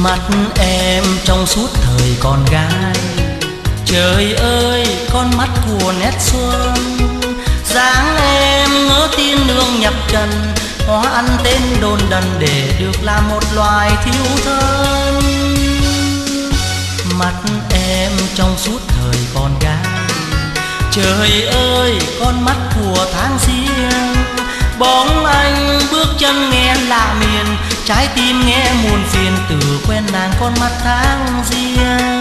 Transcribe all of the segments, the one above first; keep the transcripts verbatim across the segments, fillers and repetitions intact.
Mắt em trong suốt thời còn gái, trời ơi con mắt của nét xuân. Dáng em ngỡ tiên nương nhập trần, hóa ăn tên đồn đần để được làm một loài thiếu thân. Mắt em trong suốt thời còn gái, trời ơi con mắt của tháng riêng. Bóng anh bước chân nghe lạ miền, trái tim nghe muôn phiền từ quen nàng con mắt tháng riêng.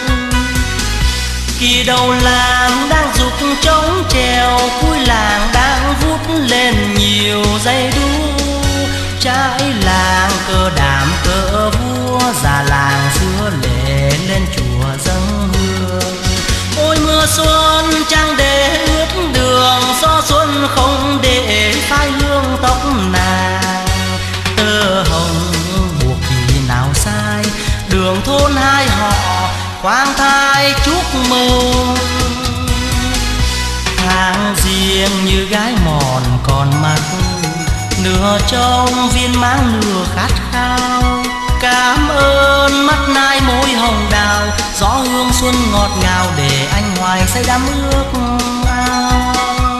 Kỳ đầu làng đang dục trống trèo, cuối làng đang vút lên nhiều dây đu. Trái làng cờ đảm cờ vua, già làng xưa lệ lên chùa dâng hương. Ôi mưa xuân chẳng để ướt đường, gió xuân không để phai hương tóc nàng. Tơ hồng buộc kỳ nào sai, đường thôn hai họ quang thai chúc mừng. Tháng riêng như gái mòn còn mắt, nửa trong viên máng nửa khát khao. Cảm ơn mắt nai môi hồng đào, gió hương xuân ngọt ngào để anh hoài say đắm ước ao.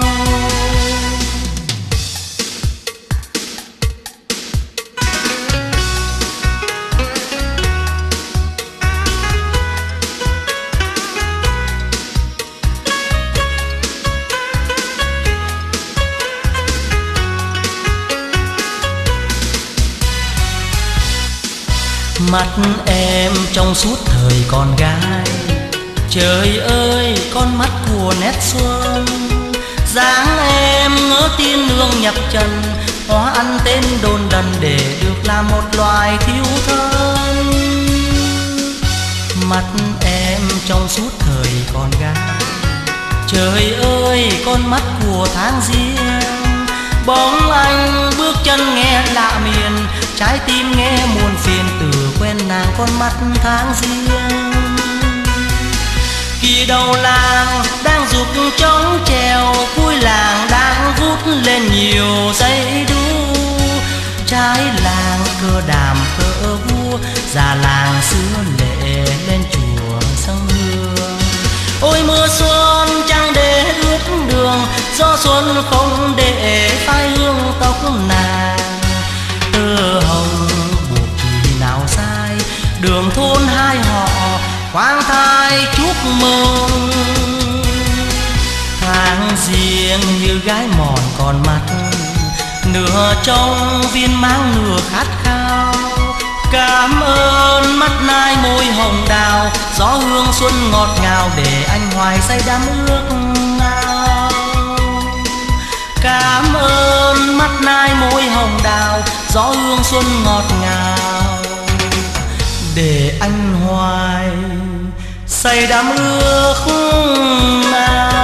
Mắt em trong suốt thời còn gái, trời ơi con mắt của nét xuân. Dáng em ngỡ tiên nương nhập trần, hóa ăn tên đồn đần để được làm một loài thiếu thân. Mắt em trong suốt thời còn gái, trời ơi con mắt của tháng riêng. Bóng anh bước chân nghe lạ miền, trái tim nghe muôn phiền từ quen nàng con mắt tháng riêng. Kỳ đầu làng đang dục trống trèo, cuối làng đang vút lên nhiều dây đu. Trái làng cờ đàm cờ vua, già làng xưa lệ lên chùa dâng hương. Ôi mưa xuân chẳng để ướt đường, gió xuân không để phai hương tóc nàng. Tơ hồng buộc kỳ nào sai, đường thôn hai họ quang thai chúc mừng. Tháng riêng như gái mòn còn mắt, nửa trong viên máng nửa khát khao. Cảm ơn mắt nai môi hồng đào, gió hương xuân ngọt ngào để anh hoài say đắm ước ao. Cảm ơn mắt nai môi hồng đào, gió hương xuân ngọt ngào để anh hoài say đắm ước ao.